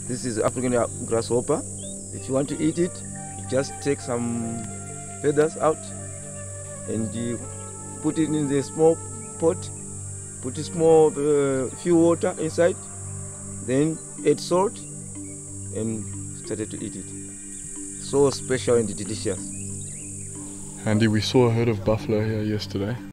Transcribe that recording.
This is African grasshopper. If you want to eat it, you just take some feathers out and you put it in the small pot, put a small few water inside, then add salt and started to eat it. So special and delicious. Andy, we saw a herd of buffalo here yesterday.